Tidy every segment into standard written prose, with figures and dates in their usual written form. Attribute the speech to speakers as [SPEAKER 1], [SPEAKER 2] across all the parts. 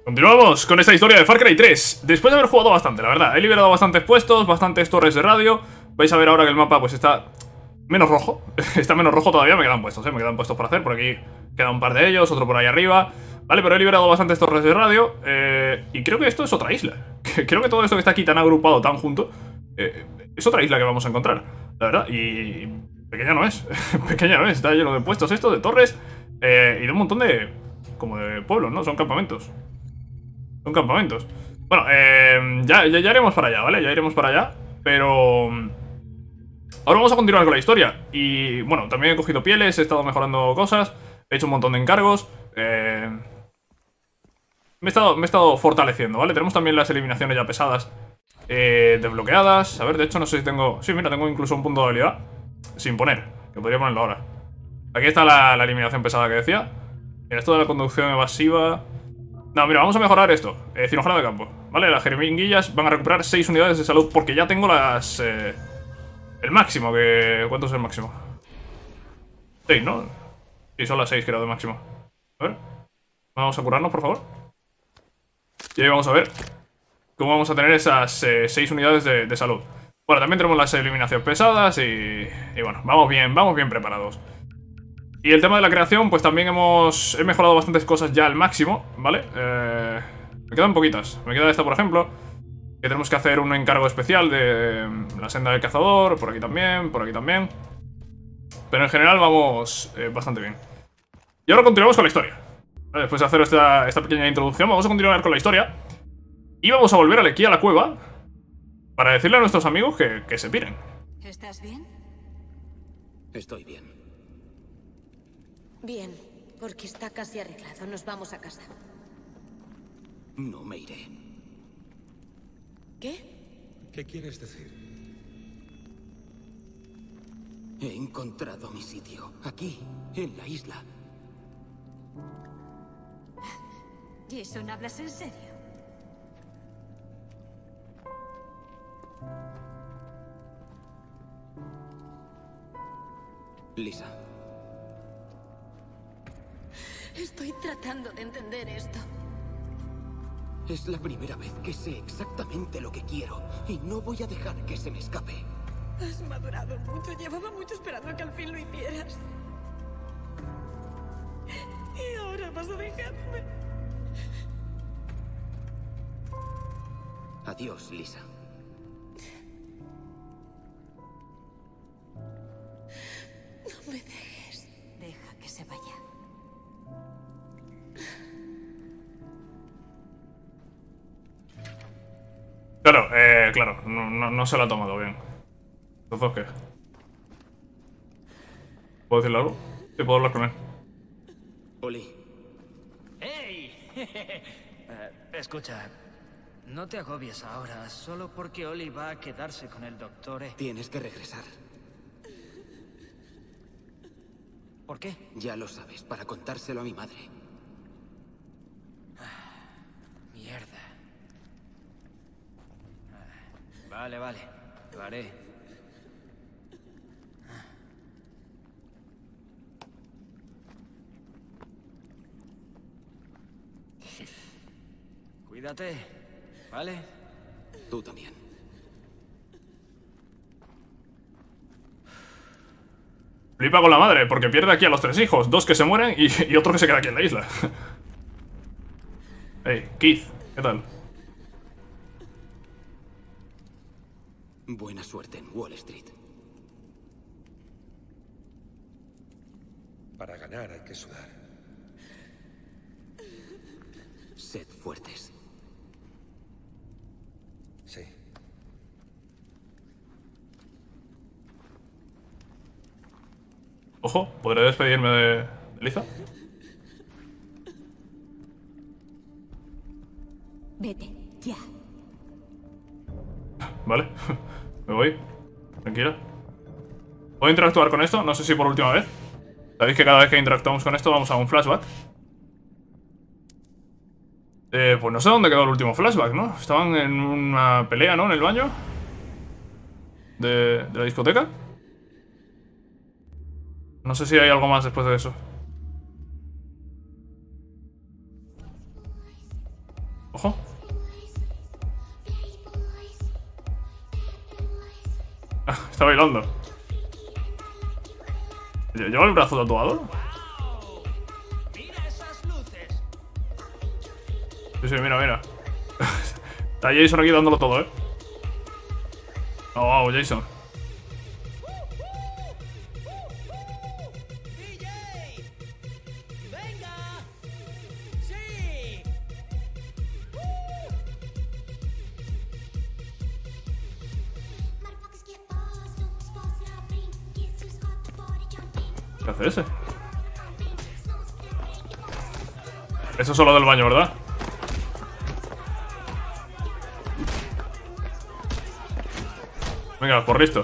[SPEAKER 1] Continuamos con esta historia de Far Cry 3. Después de haber jugado bastante, la verdad. He liberado bastantes puestos, bastantes torres de radio. Vais a ver ahora que el mapa pues está menos rojo. Está menos rojo todavía, me quedan puestos, me quedan puestos por hacer. Por aquí queda un par de ellos, otro por ahí arriba. Vale, pero he liberado bastantes torres de radio. Y creo que esto es otra isla. Creo que todo esto que está aquí tan agrupado, tan junto, es otra isla que vamos a encontrar, la verdad. Y pequeña no es. Pequeña no es, está lleno de puestos esto, de torres. Y de un montón de... como de pueblos, ¿no? Son campamentos. Son campamentos. Bueno, ya iremos para allá, ¿vale? Ya iremos para allá. Pero... ahora vamos a continuar con la historia. Y bueno, también he cogido pieles, he estado mejorando cosas, he hecho un montón de encargos. Me he estado fortaleciendo, ¿vale? Tenemos también las eliminaciones ya pesadas desbloqueadas. A ver, de hecho no sé si tengo... sí, mira, tengo incluso un punto de habilidad sin poner, que podría ponerlo ahora. Aquí está la eliminación pesada que decía. Mira, esto de la conducción evasiva... no, mira, vamos a mejorar esto. Cirujano de campo, ¿vale? Las jeringuillas van a recuperar 6 unidades de salud porque ya tengo las... el máximo, que... ¿cuánto es el máximo? 6, ¿no? Sí, son las 6 que era de máximo. A ver. Vamos a curarnos, por favor. Y ahí vamos a ver cómo vamos a tener esas 6 unidades de salud. Bueno, también tenemos las eliminaciones pesadas y bueno, vamos bien preparados. Y el tema de la creación, pues también he mejorado bastantes cosas ya al máximo, ¿vale? Me quedan poquitas. Me queda esta, por ejemplo, que tenemos que hacer un encargo especial de la senda del cazador. Por aquí también, por aquí también. Pero en general vamos bastante bien. Y ahora continuamos con la historia. Vale, después de hacer esta pequeña introducción, vamos a continuar con la historia. Y vamos a volver aquí a la cueva para decirle a nuestros amigos que se piren.
[SPEAKER 2] ¿Estás bien?
[SPEAKER 3] Estoy bien.
[SPEAKER 2] Bien, porque está casi arreglado. Nos vamos a casa.
[SPEAKER 3] No me iré.
[SPEAKER 2] ¿Qué?
[SPEAKER 4] ¿Qué quieres decir?
[SPEAKER 3] He encontrado mi sitio. Aquí, en la isla.
[SPEAKER 2] Jason, ¿hablas en serio?
[SPEAKER 3] Lisa.
[SPEAKER 2] Estoy tratando de entender esto.
[SPEAKER 3] Es la primera vez que sé exactamente lo que quiero. Y no voy a dejar que se me escape.
[SPEAKER 2] Has madurado mucho. Llevaba mucho esperando que al fin lo hicieras. Y ahora vas a dejarme.
[SPEAKER 3] Adiós, Lisa.
[SPEAKER 2] No me dejes. Deja que se vaya.
[SPEAKER 1] Claro, claro, no se lo ha tomado bien. Entonces, ¿qué? ¿Puedo decirle algo? Sí, puedo hablar con él.
[SPEAKER 3] Oli.
[SPEAKER 5] ¡Hey! Escucha, no te agobies ahora, solo porque Oli va a quedarse con el doctor.
[SPEAKER 3] Tienes que regresar.
[SPEAKER 5] ¿Por qué?
[SPEAKER 3] Ya lo sabes, para contárselo a mi madre.
[SPEAKER 5] Mierda. Vale, lo haré. Cuídate, ¿vale?
[SPEAKER 3] Tú también.
[SPEAKER 1] Flipa con la madre, porque pierde aquí a los 3 hijos. 2 que se mueren y otro que se queda aquí en la isla. Hey, Keith, ¿qué tal?
[SPEAKER 3] Buena suerte en Wall Street.
[SPEAKER 4] Para ganar hay que sudar.
[SPEAKER 3] Sed fuertes.
[SPEAKER 4] Sí.
[SPEAKER 1] Ojo, ¿podré despedirme de Lisa?
[SPEAKER 2] Vete, ya.
[SPEAKER 1] Vale, me voy. Tranquila. ¿Puedo interactuar con esto? No sé si por última vez. Sabéis que cada vez que interactuamos con esto vamos a un flashback. Pues no sé dónde quedó el último flashback, ¿no? Estaban en una pelea, ¿no? En el baño de la discoteca. No sé si hay algo más después de eso. Ojo. Ah, está bailando. ¿Lleva el brazo tatuado?
[SPEAKER 5] ¡Mira esas luces!
[SPEAKER 1] Sí, sí, mira, mira. Está Jason aquí dándolo todo, ¿eh? Oh, wow, Jason.
[SPEAKER 5] ¡DJ! ¡Venga! ¡Sí!
[SPEAKER 1] ¿Qué hace ese? Eso es solo del baño, ¿verdad? Venga, por listo.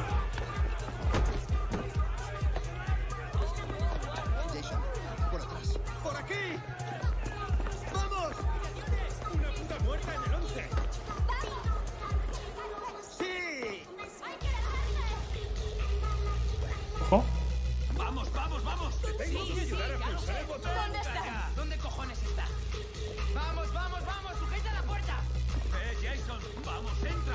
[SPEAKER 3] Jason, por atrás.
[SPEAKER 6] ¡Por aquí! ¡Vamos! ¡Una puta muerta en el 11! ¡Sí!
[SPEAKER 1] Ojo.
[SPEAKER 6] ¡Vamos, vamos, vamos! Te tengo que ayudar a pulsar el botón.
[SPEAKER 5] ¿Dónde está? ¿Dónde cojones está? ¡Vamos, vamos, vamos! ¡Sujeta la puerta!
[SPEAKER 6] Jason! ¡Vamos, entra!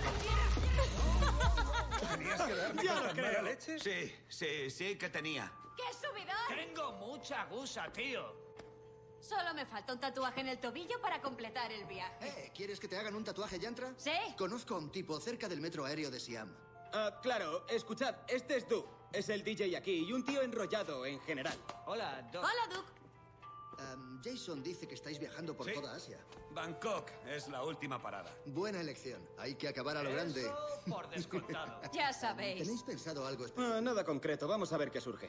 [SPEAKER 6] ¿Tenías que darme con tan mala leche?
[SPEAKER 7] Sí que tenía.
[SPEAKER 2] ¡Qué subidón!
[SPEAKER 5] Tengo mucha gusa, tío.
[SPEAKER 2] Solo me falta un tatuaje en el tobillo para completar el viaje.
[SPEAKER 8] ¿Quieres que te hagan un tatuaje, Yantra?
[SPEAKER 2] ¿Sí?
[SPEAKER 8] Conozco a un tipo cerca del metro aéreo de Siam.
[SPEAKER 6] Claro, escuchad, este es Du. Es el DJ aquí y un tío enrollado en general.
[SPEAKER 5] Hola, Doc.
[SPEAKER 2] Hola, Duke.
[SPEAKER 8] Jason dice que estáis viajando por
[SPEAKER 7] Sí.
[SPEAKER 8] toda Asia.
[SPEAKER 7] Bangkok es la última parada.
[SPEAKER 8] Buena elección. Hay que acabar a lo grande.
[SPEAKER 5] Eso por descontado.
[SPEAKER 2] Ya sabéis.
[SPEAKER 8] ¿Tenéis pensado algo especial?
[SPEAKER 6] Nada concreto, vamos a ver qué surge.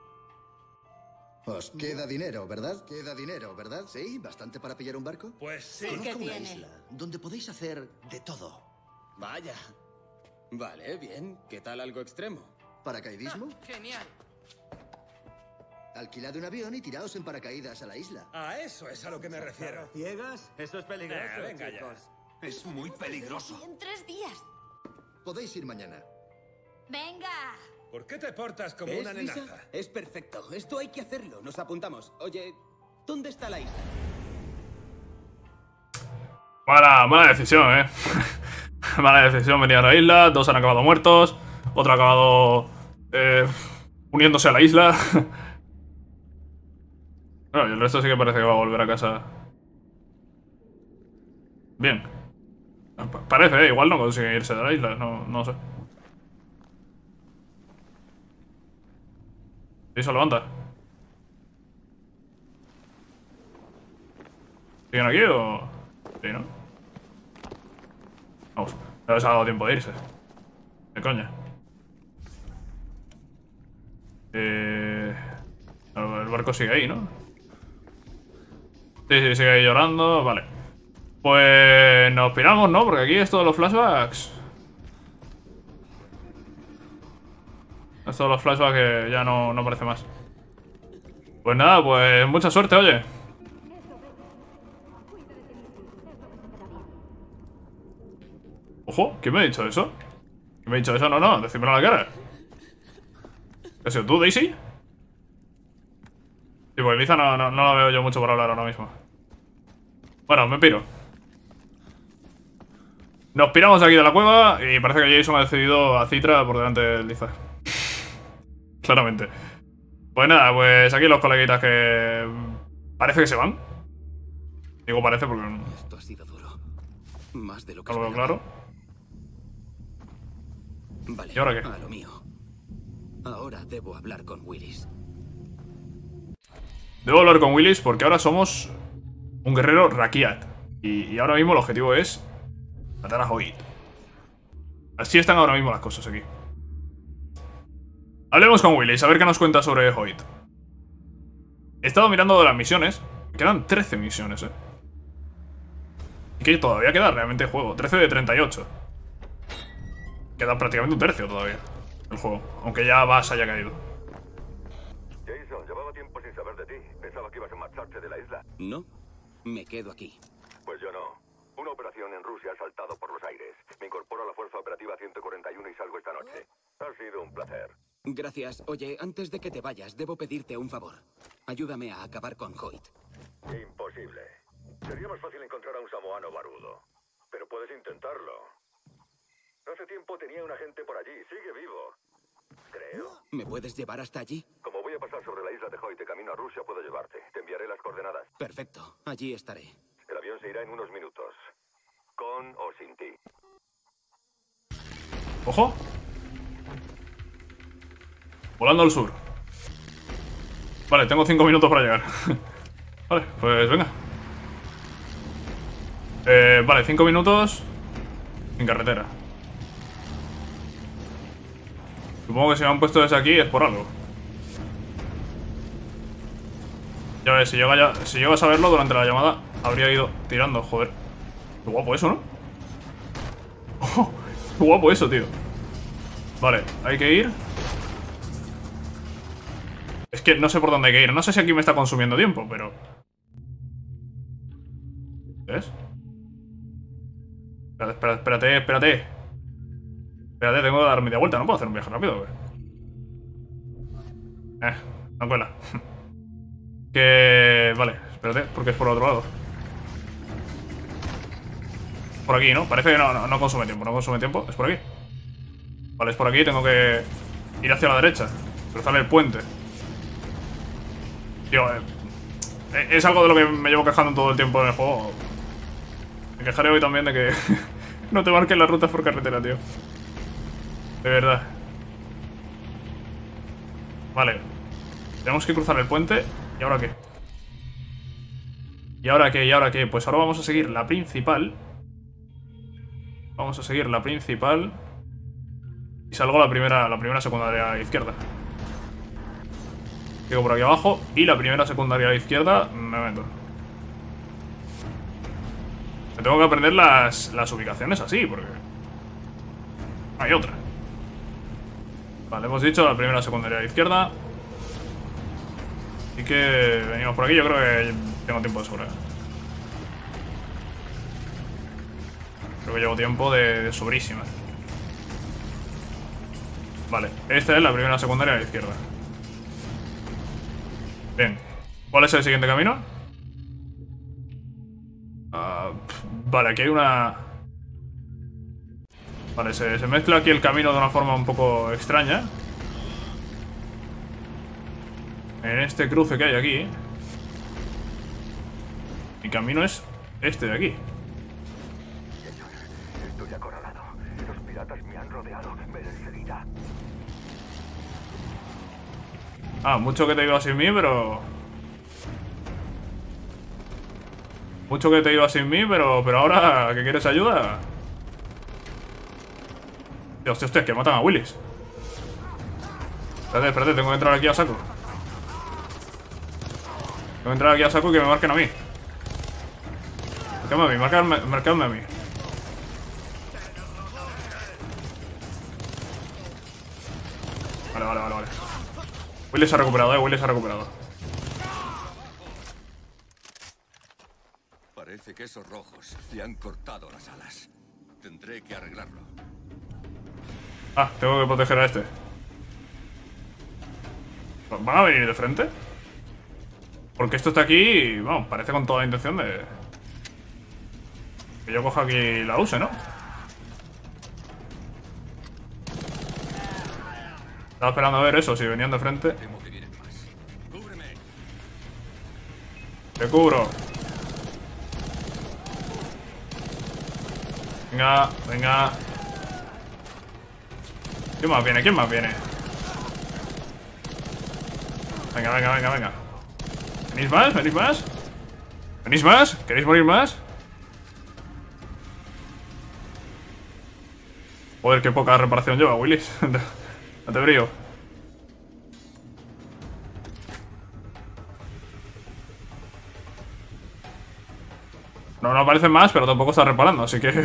[SPEAKER 8] Os queda dinero, ¿verdad? Queda dinero, ¿verdad? Sí, bastante para pillar un barco.
[SPEAKER 6] Pues sí.
[SPEAKER 2] ¿Qué
[SPEAKER 8] Conozco una
[SPEAKER 2] tiene?
[SPEAKER 8] isla donde podéis hacer de todo.
[SPEAKER 6] Vaya. Vale, bien. ¿Qué tal algo extremo?
[SPEAKER 8] ¿Paracaidismo?
[SPEAKER 5] Genial.
[SPEAKER 8] Alquilad un avión y tiraos en paracaídas a la isla.
[SPEAKER 6] A eso es a lo que me refiero.
[SPEAKER 9] ¿Ciegas? Eso es peligroso,
[SPEAKER 6] venga ya.
[SPEAKER 9] chicos.
[SPEAKER 7] Es muy peligroso.
[SPEAKER 2] En 3 días.
[SPEAKER 8] Podéis ir mañana.
[SPEAKER 2] Venga.
[SPEAKER 6] ¿Por qué te portas como
[SPEAKER 9] ¿Es,
[SPEAKER 6] una
[SPEAKER 9] Lisa?
[SPEAKER 6] nenaza?
[SPEAKER 9] Es perfecto. Esto hay que hacerlo. Nos apuntamos. Oye, ¿dónde está la isla?
[SPEAKER 1] Mala decisión, Mala decisión venir a la isla. 2 han acabado muertos. Otro ha acabado uniéndose a la isla. Bueno, y el resto sí que parece que va a volver a casa. Bien. Parece, igual no consigue irse de la isla. No sé. ¿Y se levanta? ¿Siguen aquí o...? Sí, ¿no? Vamos, no les ha dado tiempo de irse. ¿Qué coña? El barco sigue ahí, ¿no? Sí, sigue ahí llorando, vale. Pues nos piramos, ¿no? Porque aquí es todo los flashbacks. Es todos los flashbacks que ya no aparece más. Pues nada, pues mucha suerte, oye. Ojo, ¿quién me ha dicho eso? ¿Quién me ha dicho eso? No, decídmelo a la cara. ¿Qué has sido tú, Daisy? Sí, pues Liza no la veo yo mucho por hablar ahora mismo. Bueno, me piro. Nos piramos de aquí de la cueva y parece que Jason ha decidido a Citra por delante de Liza. Claramente. Pues nada, pues aquí los coleguitas que... parece que se van. Digo parece porque...
[SPEAKER 3] Esto ha sido duro. Más de lo que
[SPEAKER 1] no lo veo
[SPEAKER 3] esperaba.
[SPEAKER 1] claro.
[SPEAKER 3] Vale,
[SPEAKER 1] ¿Y ahora qué?
[SPEAKER 3] a lo mío. Ahora debo hablar con Willis.
[SPEAKER 1] Debo hablar con Willis porque ahora somos un guerrero Rakiat. Y ahora mismo el objetivo es matar a Hoyt. Así están ahora mismo las cosas aquí. Hablemos con Willis, a ver qué nos cuenta sobre Hoyt. He estado mirando las misiones. Quedan 13 misiones, Y que todavía queda realmente el juego. 13 de 38. Queda prácticamente un tercio todavía el juego. Aunque ya Bass haya caído.
[SPEAKER 10] Jason, llevaba tiempo sin saber de ti. Pensaba que ibas a marcharte de la isla.
[SPEAKER 3] No, me quedo aquí.
[SPEAKER 10] Pues yo no. Una operación en Rusia ha saltado por los aires. Me incorporo a la Fuerza Operativa 141 y salgo esta noche. Ha sido un placer.
[SPEAKER 3] Gracias. Oye, antes de que te vayas, debo pedirte un favor. Ayúdame a acabar con Hoyt.
[SPEAKER 10] Imposible. Sería más fácil encontrar a un samoano barudo. Pero puedes intentarlo. Hace tiempo tenía un agente por allí. Sigue vivo. Creo.
[SPEAKER 6] ¿Me puedes llevar hasta allí?
[SPEAKER 10] Como voy a pasar sobre la isla de Hoyt de camino a Rusia, puedo llevarte. Te enviaré las coordenadas.
[SPEAKER 6] Perfecto. Allí estaré.
[SPEAKER 10] El avión se irá en unos minutos. Con o sin ti.
[SPEAKER 1] ¡Ojo! Volando al sur. Vale, tengo 5 minutos para llegar. Vale, pues venga. Vale, 5 minutos en carretera. Supongo que si me han puesto desde aquí es por algo. Ya ves, si llegas a verlo durante la llamada, habría ido tirando, joder. Qué guapo eso, ¿no? Oh, qué guapo eso, tío. Vale, hay que ir. Es que no sé por dónde hay que ir. No sé si aquí me está consumiendo tiempo, pero... ¿Ves? Espérate. Espérate, tengo que dar media vuelta. No puedo hacer un viaje rápido, güey. No cuela. Que... Vale, espérate, porque es por el otro lado. Por aquí, ¿no? Parece que no consume tiempo. No consume tiempo. Es por aquí. Vale, es por aquí. Tengo que ir hacia la derecha. Cruzar el puente. Tío, es algo de lo que me llevo quejando todo el tiempo en el juego. Me quejaré hoy también de que no te marquen las rutas por carretera, tío. De verdad. Vale. Tenemos que cruzar el puente. ¿Y ahora qué? ¿Y ahora qué? ¿Y ahora qué? Pues ahora vamos a seguir la principal. Vamos a seguir la principal. Y salgo la primera secundaria a la izquierda. Llego por aquí abajo. Y la primera secundaria a la izquierda me meto. Me tengo que aprender las ubicaciones así, porque... hay otra. Vale, hemos dicho la primera secundaria a la izquierda. Así que venimos por aquí. Yo creo que tengo tiempo de sobra. Creo que llevo tiempo de sobrísima. Vale, esta es la primera secundaria a la izquierda. Bien. ¿Cuál es el siguiente camino? Vale, aquí hay una... Vale, se mezcla aquí el camino de una forma un poco extraña. En este cruce que hay aquí. Mi camino es este de aquí.
[SPEAKER 10] Estoy acorralado. Los piratas me han rodeado. Me enseguida.
[SPEAKER 1] Mucho que te iba sin mí, pero... Mucho que te iba sin mí, pero ahora que quieres ayuda... Hostia, que matan a Willis. Espérate, tengo que entrar aquí a saco. Tengo que entrar aquí a saco y que me marquen a mí. Marcadme a mí. Vale. Willis se ha recuperado, Willis se ha recuperado.
[SPEAKER 7] Parece que esos rojos le han cortado las alas. Tendré que arreglarlo.
[SPEAKER 1] Tengo que proteger a este. ¿Van a venir de frente? Porque esto está aquí y, bueno, parece con toda la intención de... que yo coja aquí y la use, ¿no? Estaba esperando a ver eso, si venían de frente. Te cubro. Venga. ¿Quién más viene? Venga. ¿Venís más? ¿Queréis morir más? Joder, qué poca reparación lleva, Willis. No te brillo. No aparecen más, pero tampoco está reparando, así que...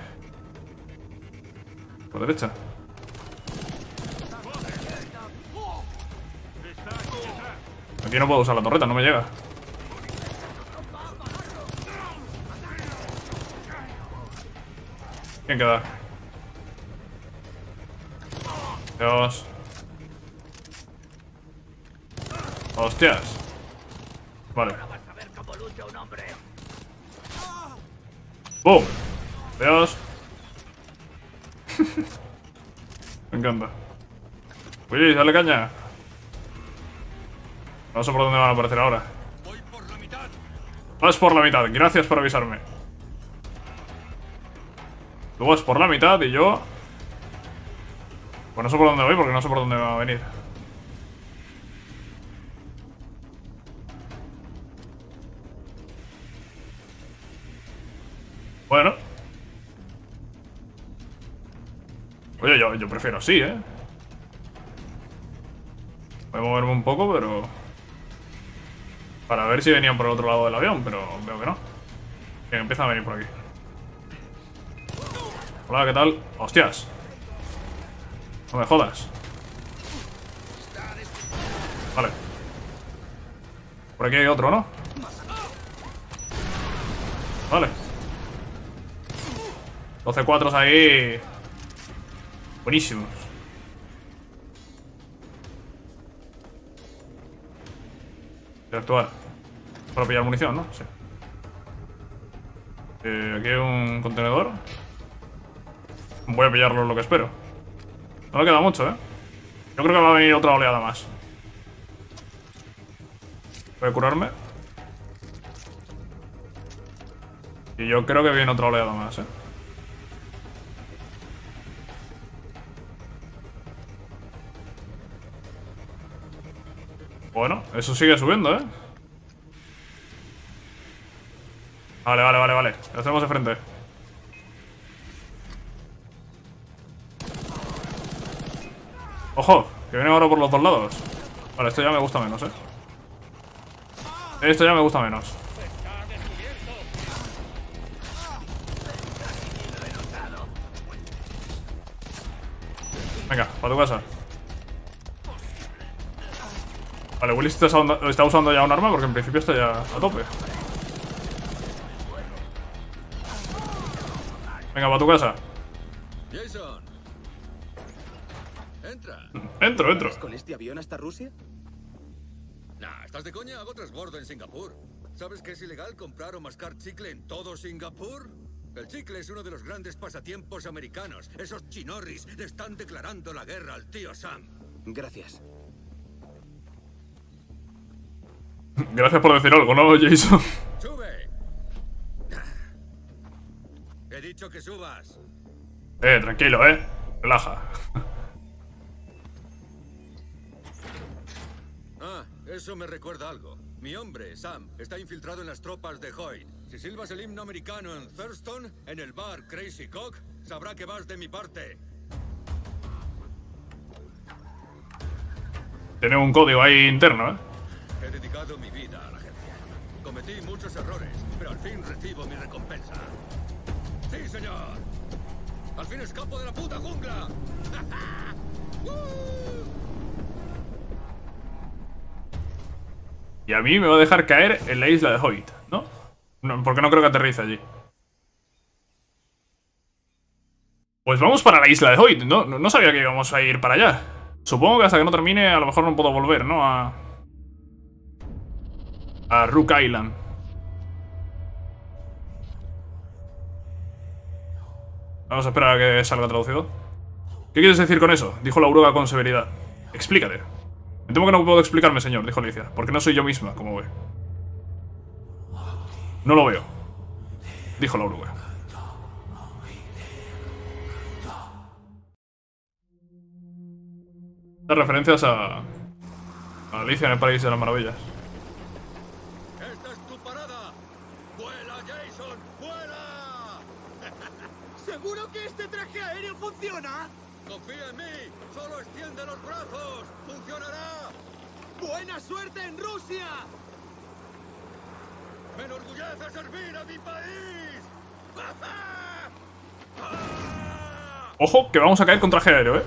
[SPEAKER 1] Por derecha. Aquí no puedo usar la torreta, no me llega. ¿Quién queda? Dios. Hostias. Vale. ¡Bum! Adiós. Me encanta. Uy, dale caña. No sé por dónde van a aparecer ahora.
[SPEAKER 7] Voy por la mitad.
[SPEAKER 1] Vas por la mitad, gracias por avisarme. Tú vas por la mitad y yo... Pues no sé por dónde voy porque no sé por dónde va a venir. Bueno. Oye, yo prefiero así, ¿eh? Voy a moverme un poco, pero... Para ver si venían por el otro lado del avión, pero veo que no. Bien, empiezan a venir por aquí. Hola, ¿qué tal? ¡Hostias! No me jodas. Vale. Por aquí hay otro, ¿no? Vale. 12 cuatros ahí. Buenísimos. Interactuar. Para pillar munición, ¿no? Sí. Aquí hay un contenedor. Voy a pillarlo, lo que espero. No le queda mucho, ¿eh? Yo creo que va a venir otra oleada más. Voy a curarme. Y yo creo que viene otra oleada más, ¿eh? Bueno, eso sigue subiendo, ¿eh? Vale. Lo tenemos de frente. ¡Ojo! Que viene ahora por los dos lados. Vale, esto ya me gusta menos, ¿eh? Esto ya me gusta menos. Venga, para tu casa. Vale, Willy está usando ya un arma porque en principio está ya a tope. Venga, para tu casa.
[SPEAKER 7] Jason. Entra.
[SPEAKER 1] Entro.
[SPEAKER 6] ¿Vas con este avión hasta Rusia?
[SPEAKER 7] Nah, ¿estás de coña? Hago transbordo en Singapur. ¿Sabes que es ilegal comprar o mascar chicle en todo Singapur? El chicle es uno de los grandes pasatiempos americanos. Esos chinorris le están declarando la guerra al tío Sam.
[SPEAKER 6] Gracias.
[SPEAKER 1] Gracias por decir algo, ¿no, Jason?
[SPEAKER 7] ¡Sube! He dicho que subas.
[SPEAKER 1] Tranquilo, relaja.
[SPEAKER 7] Ah, eso me recuerda algo. Mi hombre, Sam, está infiltrado en las tropas de Hoyt. Si silbas el himno americano en Thurston, en el bar Crazy Cock, sabrá que vas de mi parte.
[SPEAKER 1] Tiene un código ahí interno,
[SPEAKER 7] He dedicado mi vida a la agencia. Cometí muchos errores, pero al fin recibo mi recompensa. ¡Sí, señor! ¡Al fin escapo de la puta jungla!
[SPEAKER 1] Y a mí me va a dejar caer en la isla de Hoyt, ¿no? Porque no creo que aterrice allí. Pues vamos para la isla de Hoyt, no sabía que íbamos a ir para allá. Supongo que hasta que no termine a lo mejor no puedo volver, ¿no? A Rook Island. Vamos a esperar a que salga traducido. ¿Qué quieres decir con eso? Dijo la oruga con severidad. Explícate. Me temo que no puedo explicarme, señor, dijo Alicia, porque no soy yo misma, como ve. No lo veo, dijo la oruga. Las referencias a Alicia en el País de las Maravillas.
[SPEAKER 7] ¡Esta es tu parada! ¡Vuela, Jason! ¡Vuela!
[SPEAKER 6] ¿Seguro que este traje aéreo funciona?
[SPEAKER 7] ¡Confía en mí! ¡Solo extiende los brazos! ¡Funcionará!
[SPEAKER 6] ¡Buena suerte en Rusia!
[SPEAKER 7] ¡Me enorgullece servir a mi país!
[SPEAKER 1] Ojo, que vamos a caer con traje aéreo,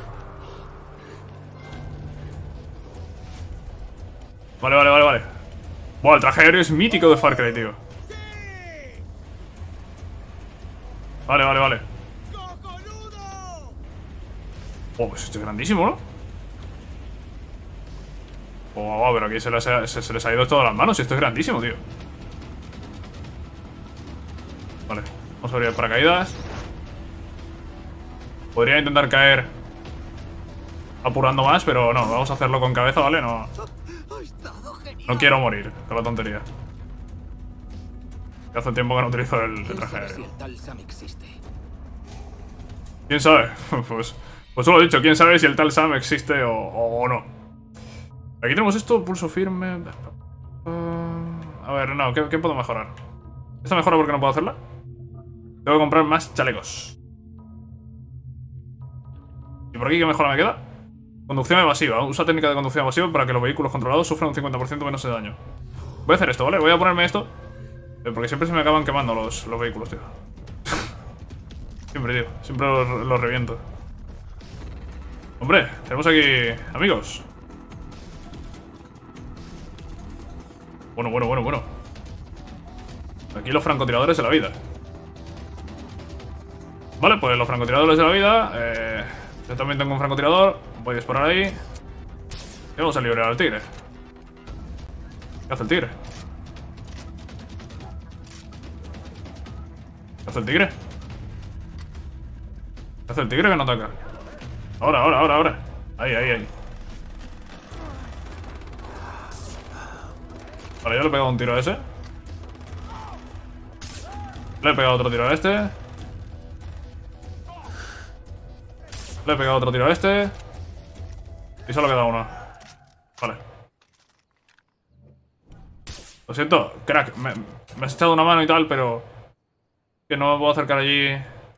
[SPEAKER 1] Vale. Buah, el traje aéreo es mítico de Far Cry, tío. Vale. Oh, pues esto es grandísimo, ¿no? Oh, pero aquí se les ha ido todo de las manos. Esto es grandísimo, tío. Vale. Vamos a abrir el paracaídas. Podría intentar caer apurando más, pero no, vamos a hacerlo con cabeza, ¿vale? No quiero morir con la tontería. Hace tiempo que no utilizo el traje aéreo. ¿Quién sabe? Pues solo he dicho, quién sabe si el tal Sam existe o no. Aquí tenemos esto, pulso firme. A ver, no, ¿qué puedo mejorar? ¿Esta mejora porque no puedo hacerla? Tengo que comprar más chalecos. ¿Y por aquí qué mejora me queda? Conducción evasiva. Usa técnica de conducción evasiva para que los vehículos controlados sufran un 50% menos de daño. Voy a hacer esto, ¿vale? Voy a ponerme esto. Porque siempre se me acaban quemando los vehículos, tío. Siempre, tío. Siempre los reviento. Hombre, tenemos aquí amigos. Bueno. Aquí los francotiradores de la vida. Vale, pues los francotiradores de la vida. Yo también tengo un francotirador. Voy a disparar ahí. Y vamos a liberar al tigre. ¿Qué hace el tigre? ¿Qué hace el tigre? ¿Qué hace el tigre que no ataca? Ahora. Ahí. Vale, yo le he pegado un tiro a ese. Le he pegado otro tiro a este. Le he pegado otro tiro a este. Y solo queda uno. Vale. Lo siento, crack. Me has echado una mano y tal, pero... que no me puedo acercar allí.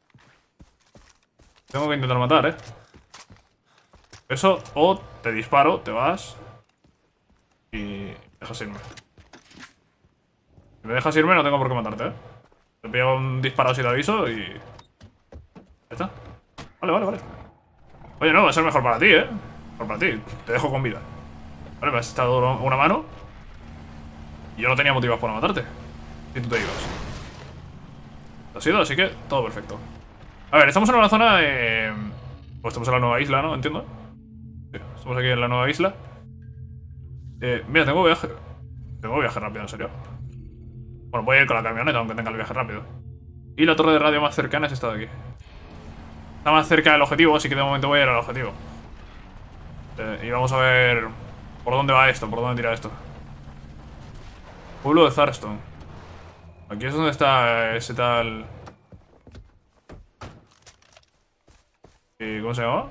[SPEAKER 1] Tengo que intentar matar, Eso, o te disparo, te vas. Y dejas irme. Si me dejas irme no tengo por qué matarte, Te pego un disparo si te aviso y... ya está. Vale. Oye, no, va a ser mejor para ti, Mejor para ti, te dejo con vida. Vale, me has echado una mano. Y yo no tenía motivos para matarte. Si tú te ibas. Lo has ido, así que todo perfecto. A ver, estamos en una zona... pues estamos en la nueva isla, ¿no? Entiendo. Sí, estamos aquí en la nueva isla. Mira, tengo viaje. Tengo viaje rápido, en serio. Bueno, voy a ir con la camioneta, aunque tenga el viaje rápido. Y la torre de radio más cercana es esta de aquí. Está más cerca del objetivo, así que de momento voy a ir al objetivo. Y vamos a ver... por dónde va esto, por dónde tira esto. Pueblo de Thurston. Aquí es donde está ese tal... ¿Cómo se llama?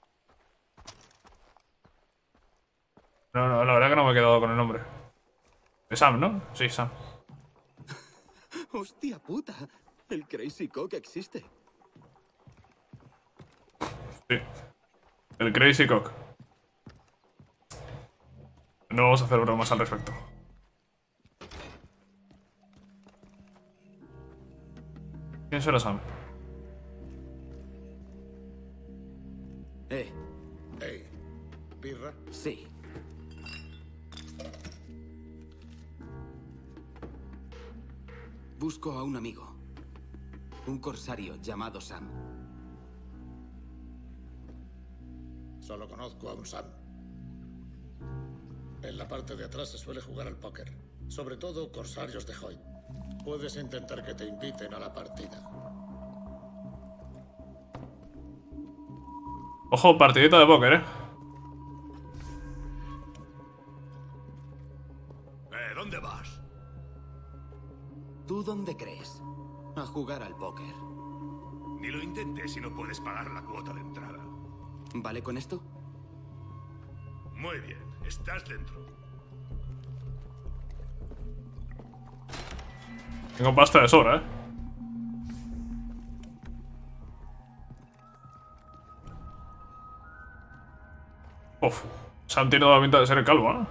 [SPEAKER 1] No, la verdad que no me he quedado con el nombre. De Sam, ¿no? Sí, Sam.
[SPEAKER 3] Hostia puta. El Crazy Cock existe.
[SPEAKER 1] Sí. El Crazy Cock. No vamos a hacer bromas al respecto. ¿Quién será Sam?
[SPEAKER 3] ¿Birra? Sí. Busco a un amigo. Un corsario llamado Sam.
[SPEAKER 11] Solo conozco a un Sam. En la parte de atrás se suele jugar al póker. Sobre todo corsarios de Hoyt. Puedes intentar que te inviten a la partida.
[SPEAKER 1] Ojo, partidita de póker,
[SPEAKER 10] ¿Dónde vas?
[SPEAKER 3] ¿Tú dónde crees? A jugar al póker.
[SPEAKER 10] Ni lo intentes si no puedes pagar la cuota de entrada.
[SPEAKER 3] ¿Vale con esto?
[SPEAKER 10] Muy bien, estás dentro.
[SPEAKER 1] Tengo pasta de sobra, Uf, Sam tiene toda la pinta de ser el calvo,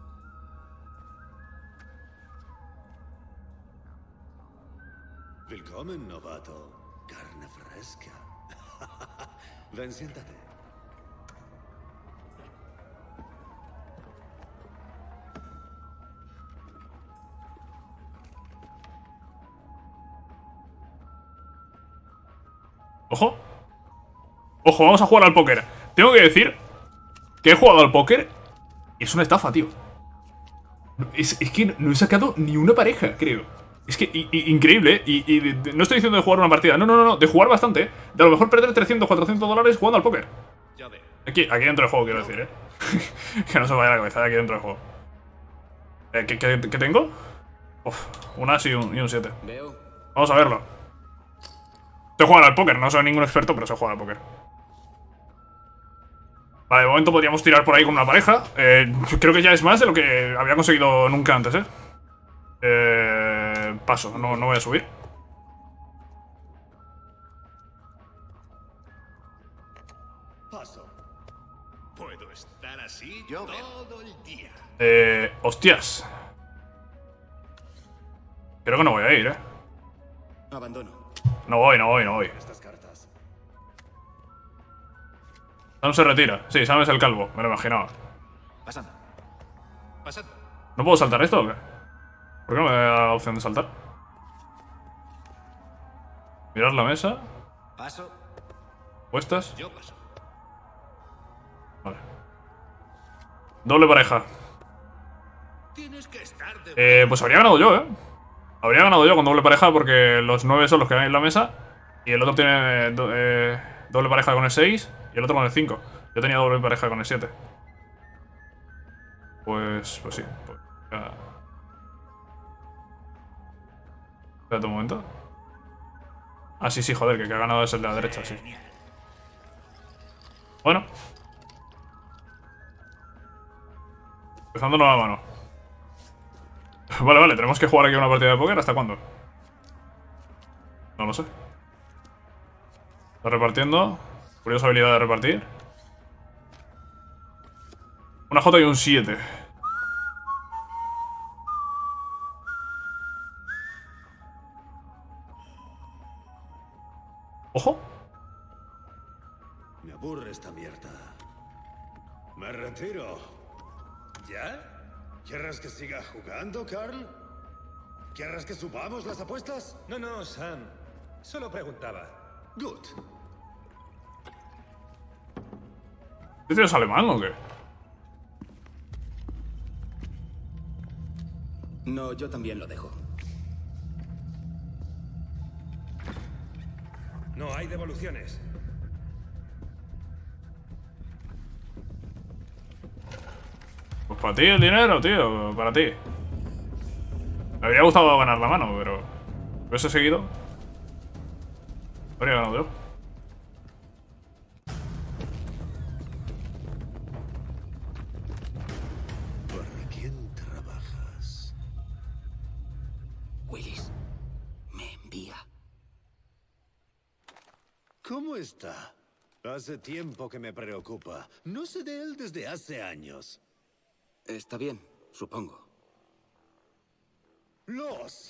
[SPEAKER 12] Willkommen, novato. Carne fresca. Ven, siéntate.
[SPEAKER 1] Ojo. Ojo, vamos a jugar al póker. Tengo que decir que he jugado al póker y es una estafa, tío. Es que no he sacado ni una pareja, creo. Es que increíble, ¿eh? Y no estoy diciendo de jugar una partida. No, de jugar bastante, ¿eh? De a lo mejor perder 300, 400 dólares jugando al póker. Aquí dentro del juego, quiero decir, ¿eh? Que no se vaya la cabeza, aquí dentro del juego. ¿Qué tengo? Uf, un as y un 7. Vamos a verlo. Sé jugar al póker, no soy ningún experto, pero sé jugar al póker. Vale, de momento podríamos tirar por ahí con una pareja. Creo que ya es más de lo que había conseguido nunca antes, ¿eh? Paso, no voy a subir.
[SPEAKER 12] Paso. Puedo estar así todo el día.
[SPEAKER 1] Hostias. Creo que no voy a ir,
[SPEAKER 6] Abandono.
[SPEAKER 1] No voy.
[SPEAKER 12] Estas cartas.
[SPEAKER 1] Sam se retira. Sí, Sam es el calvo, me lo imaginaba.
[SPEAKER 12] Pasando. Pasando.
[SPEAKER 1] ¿No puedo saltar esto o qué? ¿Por qué no me da la opción de saltar? Mirar la mesa.
[SPEAKER 12] Paso.
[SPEAKER 1] Puestas.
[SPEAKER 12] Yo paso.
[SPEAKER 1] Vale. Doble pareja.
[SPEAKER 12] Tienes que estar de...
[SPEAKER 1] Pues habría ganado yo, Habría ganado yo con doble pareja porque los 9 son los que hay en la mesa. Y el otro tiene doble pareja con el 6 y el otro con el 5. Yo tenía doble pareja con el 7. Pues sí. Pues, ya. Espérate un momento. Ah, sí, joder, que ha ganado es el de la derecha, sí. Bueno. Empezando nueva mano. Vale, tenemos que jugar aquí una partida de póker. ¿Hasta cuándo? No lo sé. Está repartiendo. Curiosa habilidad de repartir. Una J y un 7. ¡Ojo!
[SPEAKER 12] Me aburre esta mierda. Me retiro. ¿Ya? ¿Quieres que siga jugando, Carl? ¿Quieres que subamos las apuestas?
[SPEAKER 13] No, Sam. Solo preguntaba.
[SPEAKER 12] Good.
[SPEAKER 1] ¿Este tío es alemán o qué?
[SPEAKER 6] No, yo también lo dejo.
[SPEAKER 13] No hay devoluciones.
[SPEAKER 1] Pues para ti el dinero, tío. Para ti. Me habría gustado ganar la mano, pero... ¿Hubiese seguido? Habría ganado yo.
[SPEAKER 12] ¿Para quién trabajas?
[SPEAKER 6] Willis, me envía.
[SPEAKER 12] ¿Cómo está? Hace tiempo que me preocupa. No sé de él desde hace años.
[SPEAKER 6] Está bien, supongo.
[SPEAKER 12] Los.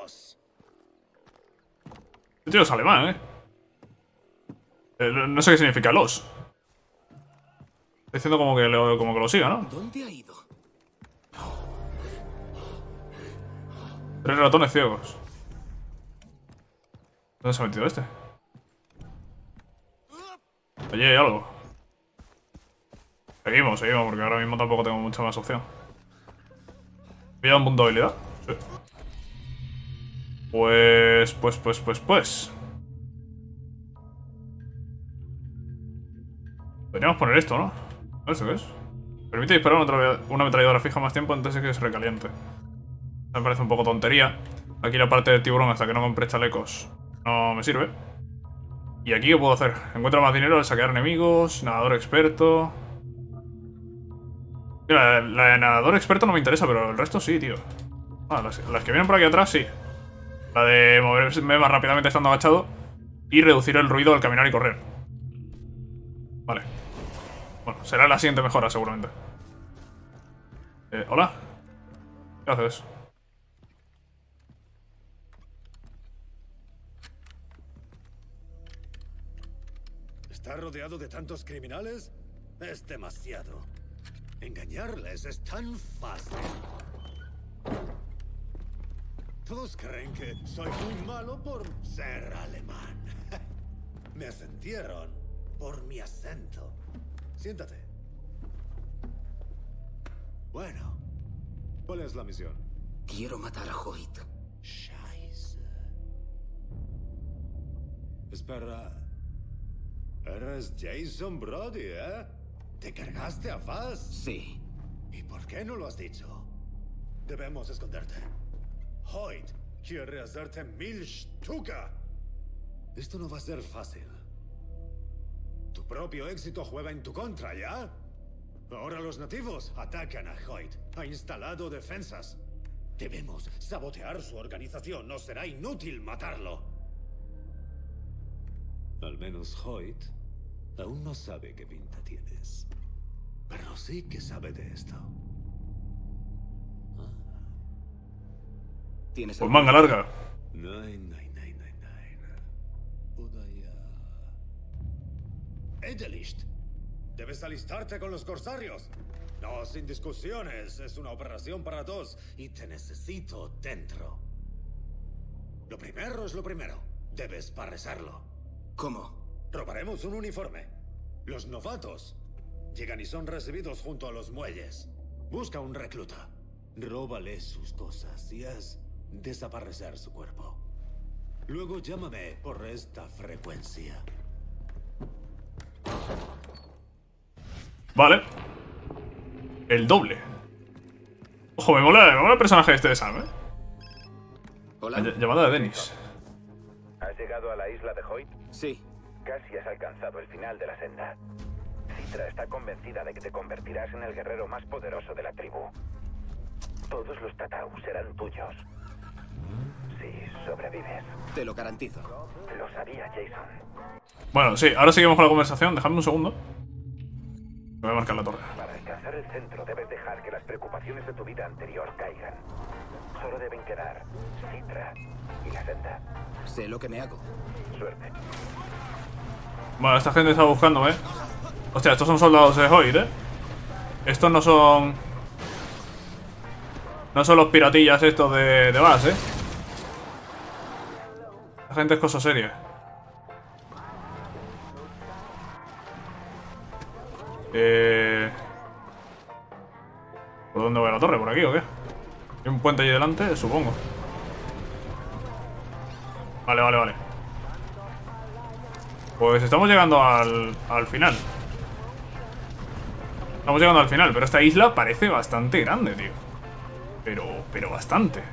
[SPEAKER 1] Este tío es alemán, no sé qué significa los. Está diciendo como que lo siga, ¿no?
[SPEAKER 6] ¿Dónde ha ido?
[SPEAKER 1] 3 ratones ciegos. ¿Dónde se ha metido este? Allí hay algo. Seguimos, porque ahora mismo tampoco tengo mucha más opción. ¿Voy a un punto de habilidad? Sí. Pues. Podríamos poner esto, ¿no? ¿Esto qué es? Permite disparar una ametralladora fija más tiempo antes de que se recaliente. Me parece un poco tontería. Aquí la parte del tiburón hasta que no compre chalecos no me sirve. ¿Y aquí qué puedo hacer? Encuentra más dinero al saquear enemigos, nadador experto... Mira, la de nadador experto no me interesa, pero el resto sí, tío. Ah, las que vienen por aquí atrás, sí. La de moverme más rápidamente estando agachado y reducir el ruido al caminar y correr. Vale. Bueno, será la siguiente mejora, seguramente. ¿Hola? ¿Qué haces?
[SPEAKER 12] ¿Estar rodeado de tantos criminales? Es demasiado. Engañarles es tan fácil. Todos creen que soy muy malo por ser alemán. Me asentieron por mi acento. Siéntate. Bueno, ¿cuál es la misión?
[SPEAKER 6] Quiero matar a Hoyt.
[SPEAKER 12] Scheiße. Espera. Eres Jason Brody, ¿eh? ¿Te cargaste a Faz?
[SPEAKER 3] Sí.
[SPEAKER 12] ¿Y por qué no lo has dicho? Debemos esconderte. Hoyt quiere hacerte 1000 Stuka. Esto no va a ser fácil. Tu propio éxito juega en tu contra, ¿ya? Ahora los nativos atacan a Hoyt. Ha instalado defensas. Debemos sabotear su organización. No será inútil matarlo. Al menos Hoyt aún no sabe qué pinta tienes. Pero sí que sabe de esto.
[SPEAKER 3] ¿Tienes
[SPEAKER 1] Pues manga larga.
[SPEAKER 12] Edelist, debes alistarte con los corsarios. No, sin discusiones. Es una operación para dos y te necesito dentro. Lo primero es lo primero. Debes parresarlo.
[SPEAKER 3] ¿Cómo?
[SPEAKER 12] Robaremos un uniforme. Los novatos llegan y son recibidos junto a los muelles. Busca un recluta. Róbale sus cosas y haz desaparecer su cuerpo. Luego llámame por esta frecuencia.
[SPEAKER 1] Vale. El doble. Ojo, me mola el personaje este de Sam, ¿eh?
[SPEAKER 3] Hola.
[SPEAKER 1] Llamada de Dennis.
[SPEAKER 10] ¿Has llegado a la isla de Hoyt?
[SPEAKER 3] Sí.
[SPEAKER 10] Casi has alcanzado el final de la senda. Citra está convencida de que te convertirás en el guerrero más poderoso de la tribu. Todos los Tatau serán tuyos. Si sobrevives.
[SPEAKER 3] Te lo garantizo.
[SPEAKER 10] Lo sabía, Jason.
[SPEAKER 1] Bueno, sí, ahora seguimos con la conversación. Dejadme un segundo. Me voy a marcar la torre.
[SPEAKER 10] Para alcanzar el centro debes dejar que las preocupaciones de tu vida anterior caigan. Solo deben quedar Citra y la senda.
[SPEAKER 3] Sé lo que me hago.
[SPEAKER 10] Suerte.
[SPEAKER 1] Bueno, esta gente está buscándome. Hostia, estos son soldados de Hoyt, ¿eh? Estos no son... No son los piratillas estos de Bass, ¿eh? La gente es cosa seria. ¿Por dónde voy a la torre? ¿Por aquí o qué? ¿Hay un puente allí delante? Supongo. Vale. Pues estamos llegando al final. Estamos llegando al final, pero esta isla parece bastante grande, tío. Pero bastante.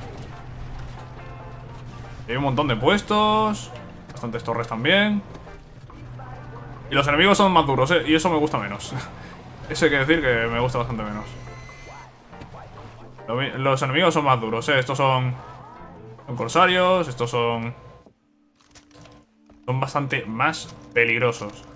[SPEAKER 1] Hay un montón de puestos. Bastantes torres también. Y los enemigos son más duros, y eso me gusta menos. Eso hay que decir que me gusta bastante menos. Los enemigos son más duros, estos son corsarios, estos son bastante más peligrosos.